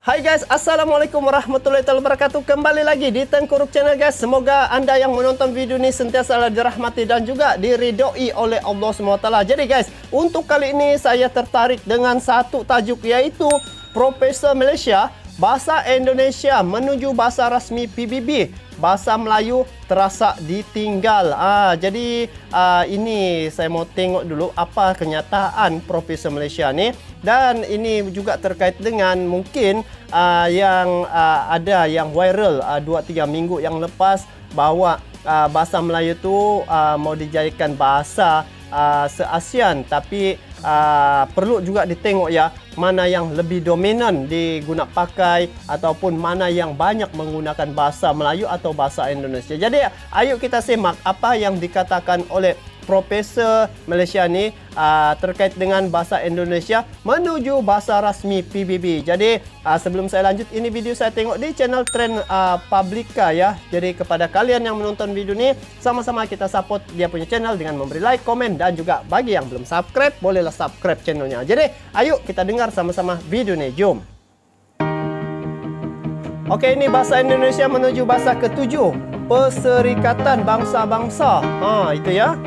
Hai guys, Assalamualaikum warahmatullahi wabarakatuh. Kembali lagi di Tengku Ruq Channel guys. Semoga anda yang menonton video ini sentiasa dirahmati dan juga diridhoi oleh Allah SWT. Jadi guys, untuk kali ini saya tertarik dengan satu tajuk, yaitu Profesor Malaysia Bahasa Indonesia menuju bahasa rasmi PBB. Bahasa Melayu terasa ditinggal. Jadi ini saya mau tengok dulu apa kenyataan Profesor Malaysia ni. Dan ini juga terkait dengan mungkin yang ada yang viral 2-3 minggu yang lepas, bahawa bahasa Melayu tu mau dijadikan bahasa se-ASEAN. Tapi perlu juga ditengok ya, mana yang lebih dominan digunakan pakai ataupun mana yang banyak menggunakan bahasa Melayu atau bahasa Indonesia. Jadi ayo kita simak apa yang dikatakan oleh Profesor Malaysia ni terkait dengan bahasa Indonesia menuju bahasa rasmi PBB. Jadi sebelum saya lanjut, ini video saya tengok di channel Trend Publica ya. Jadi kepada kalian yang menonton video ni, sama-sama kita support dia punya channel dengan memberi like, komen, dan juga bagi yang belum subscribe, bolehlah subscribe channelnya. Jadi ayo kita dengar sama-sama video ni. Jom. Oke, ini bahasa Indonesia menuju bahasa ketujuh, Perserikatan Bangsa-Bangsa. Itu ya.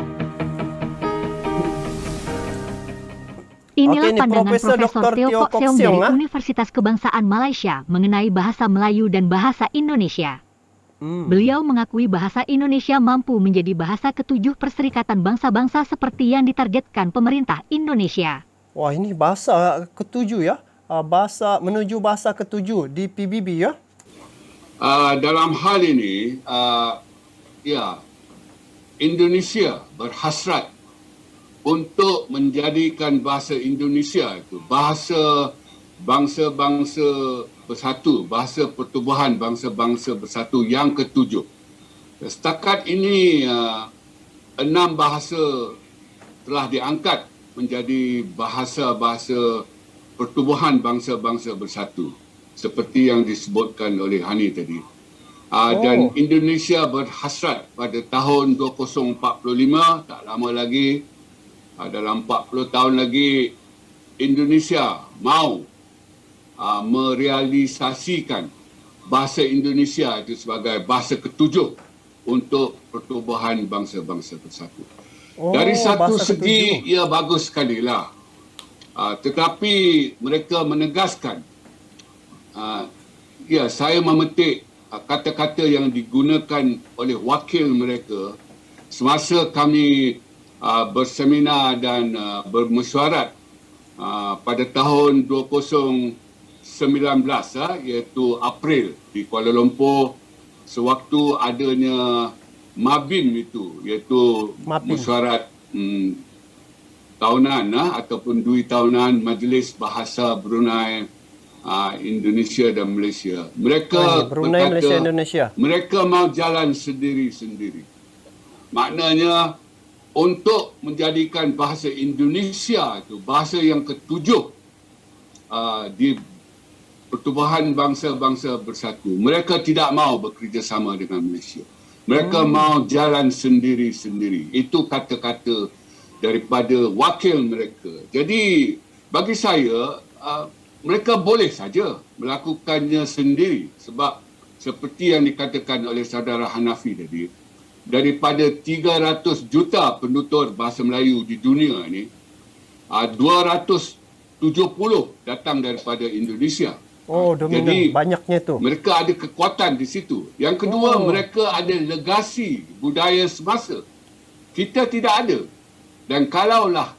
Inilah pandangan Profesor Teo Kok Seong dari Universitas Kebangsaan Malaysia mengenai bahasa Melayu dan bahasa Indonesia. Beliau mengakui bahasa Indonesia mampu menjadi bahasa ketujuh Perserikatan Bangsa-Bangsa seperti yang ditargetkan pemerintah Indonesia. Wah, ini bahasa ketujuh ya. Bahasa menuju bahasa ketujuh di PBB ya. Dalam hal ini, Indonesia berhasrat untuk menjadikan bahasa Indonesia itu bahasa bangsa-bangsa bersatu, bahasa pertubuhan bangsa-bangsa bersatu yang ketujuh. Setakat ini 6 bahasa telah diangkat menjadi bahasa-bahasa pertubuhan bangsa-bangsa bersatu, seperti yang disebutkan oleh Hani tadi. Dan Indonesia berhasrat pada tahun 2045, tak lama lagi, dalam 40 tahun lagi, Indonesia mahu merealisasikan bahasa Indonesia itu sebagai bahasa ketujuh untuk pertubuhan bangsa-bangsa bersatu. Dari satu segi, ia bagus sekali lah. Tetapi mereka menegaskan, saya memetik kata-kata yang digunakan oleh wakil mereka semasa kami berseminar dan bermesyuarat pada tahun 2019, iaitu April di Kuala Lumpur, sewaktu adanya MABIM itu, iaitu mesyuarat tahunan ataupun dui tahunan Majlis Bahasa Brunei, Indonesia dan Malaysia. Mereka Brunei, berkata, Malaysia, Indonesia. Mereka mau jalan sendiri-sendiri. Maknanya, untuk menjadikan bahasa Indonesia itu bahasa yang ketujuh di pertubuhan bangsa-bangsa bersatu, mereka tidak mahu bekerjasama dengan Malaysia. Mereka mahu jalan sendiri-sendiri. Itu kata-kata daripada wakil mereka. Jadi bagi saya, mereka boleh saja melakukannya sendiri, sebab seperti yang dikatakan oleh saudara Hanafi tadi, daripada 300 juta penutur bahasa Melayu di dunia ini, 270 datang daripada Indonesia. Dominan. Jadi banyaknya tu. Mereka ada kekuatan di situ. Yang kedua, mereka ada legasi budaya semasa. Kita tidak ada. Dan kalaulah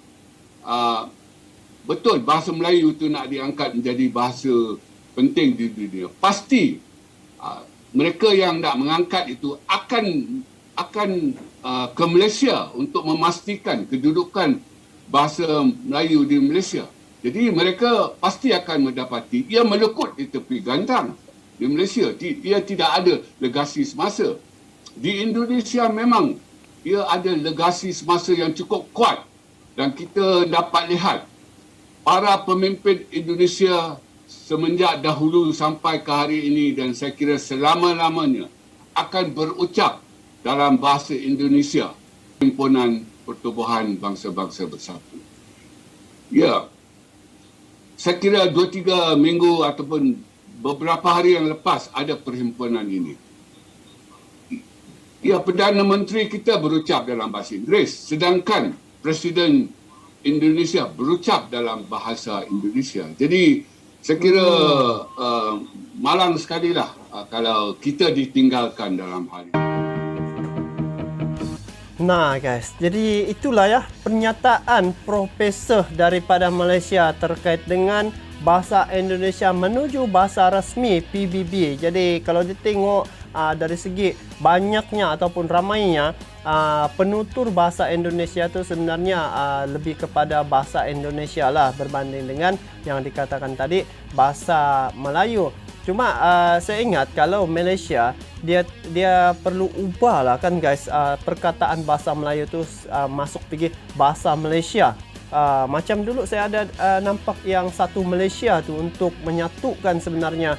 betul bahasa Melayu itu nak diangkat menjadi bahasa penting di dunia, pasti mereka yang nak mengangkat itu akan ke Malaysia untuk memastikan kedudukan bahasa Melayu di Malaysia. Jadi mereka pasti akan mendapati ia melekut di tepi gantang di Malaysia. Ia tidak ada legasi semasa. Di Indonesia memang ia ada legasi semasa yang cukup kuat, dan kita dapat lihat para pemimpin Indonesia semenjak dahulu sampai ke hari ini, dan saya kira selama-lamanya akan berucap dalam bahasa Indonesia, Himpunan Pertubuhan Bangsa-Bangsa Bersatu. Ya, saya kira 2-3 minggu ataupun beberapa hari yang lepas ada perhimpunan ini. Ya, Perdana Menteri kita berucap dalam bahasa Inggeris, sedangkan Presiden Indonesia berucap dalam bahasa Indonesia. Jadi saya kira malang sekali lah kalau kita ditinggalkan dalam hal ini. Nah guys, jadi itulah ya pernyataan profesor daripada Malaysia terkait dengan bahasa Indonesia menuju bahasa rasmi PBB. Jadi kalau ditengok dari segi banyaknya ataupun ramainya penutur bahasa Indonesia itu sebenarnya lebih kepada bahasa Indonesia lah berbanding dengan yang dikatakan tadi bahasa Melayu. Cuma saya ingat kalau Malaysia dia perlu ubah lah kan guys, perkataan bahasa Melayu tu masuk pergi bahasa Malaysia. Macam dulu saya ada nampak yang satu Malaysia tu untuk menyatukan sebenarnya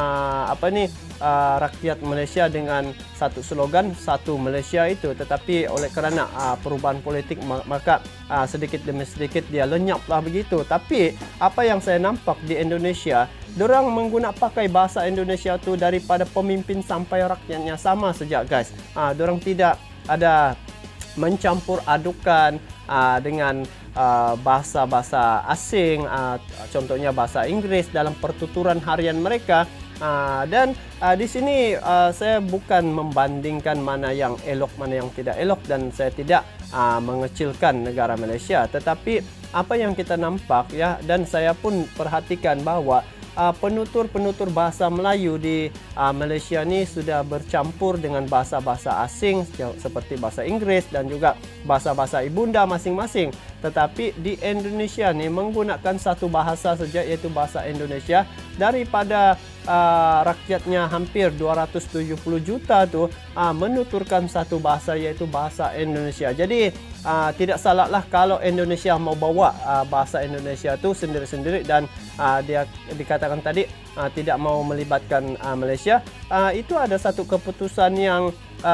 rakyat Malaysia dengan satu slogan satu Malaysia itu, tetapi oleh kerana perubahan politik maka sedikit demi sedikit dia lenyaplah begitu. Tapi apa yang saya nampak di Indonesia, dorang menggunakan pakai bahasa Indonesia tu daripada pemimpin sampai rakyatnya sama saja guys. Dorang tidak ada mencampur adukan dengan bahasa-bahasa asing, contohnya bahasa Inggris dalam pertuturan harian mereka. Dan di sini saya bukan membandingkan mana yang elok mana yang tidak elok, dan saya tidak mengecilkan negara Malaysia, tetapi apa yang kita nampak ya, dan saya pun perhatikan bahawa penutur-penutur bahasa Melayu di Malaysia ni sudah bercampur dengan bahasa-bahasa asing seperti bahasa Inggris dan juga bahasa-bahasa ibunda masing-masing. Tetapi di Indonesia ni menggunakan satu bahasa saja, iaitu bahasa Indonesia. Daripada rakyatnya hampir 270 juta tu menuturkan satu bahasa, iaitu bahasa Indonesia. Jadi tidak salahlah kalau Indonesia mau bawa bahasa Indonesia tu sendiri-sendiri, dan dia dikatakan tadi tidak mau melibatkan Malaysia. Itu ada satu keputusan yang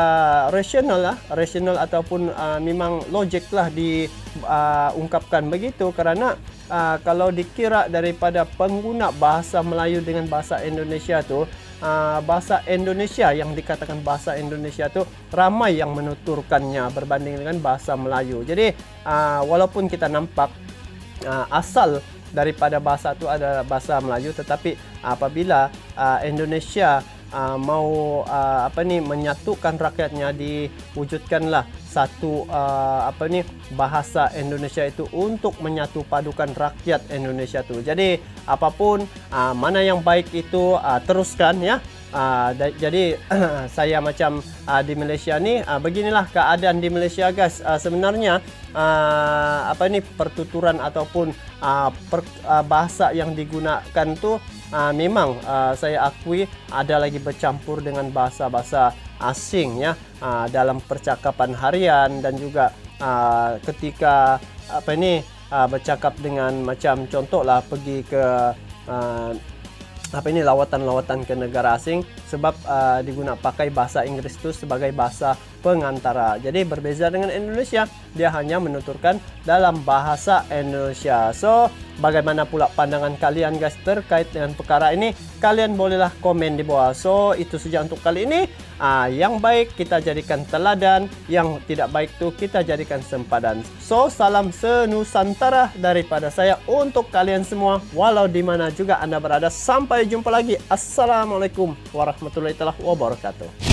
rasional ataupun memang logik lah diungkapkan begitu, kerana kalau dikira daripada pengguna bahasa Melayu dengan bahasa Indonesia tu, bahasa Indonesia yang dikatakan bahasa Indonesia tu ramai yang menuturkannya berbanding dengan bahasa Melayu. Jadi walaupun kita nampak asal daripada bahasa tu adalah bahasa Melayu, tetapi apabila Indonesia mau menyatukan rakyatnya, diwujudkanlah satu bahasa Indonesia itu untuk menyatu padukan rakyat Indonesia tu. Jadi apapun mana yang baik itu teruskan ya. Jadi saya macam di Malaysia ni beginilah keadaan di Malaysia guys. Sebenarnya pertuturan ataupun bahasa yang digunakan tu memang saya akui ada lagi bercampur dengan bahasa-bahasa asing ya, dalam percakapan harian, dan juga ketika bercakap dengan macam contohlah pergi ke lawatan-lawatan ke negara asing, sebab digunakan pakai bahasa Inggris itu sebagai bahasa pengantara. Jadi berbeza dengan Indonesia, dia hanya menuturkan dalam bahasa Indonesia. So, bagaimana pula pandangan kalian guys terkait dengan perkara ini? Kalian bolehlah komen di bawah. So, itu saja untuk kali ini. Yang baik kita jadikan teladan, yang tidak baik tu kita jadikan sempadan. So, salam senusantara daripada saya untuk kalian semua, walau di mana juga Anda berada. Sampai jumpa lagi. Assalamualaikum warahmatullahi wabarakatuh.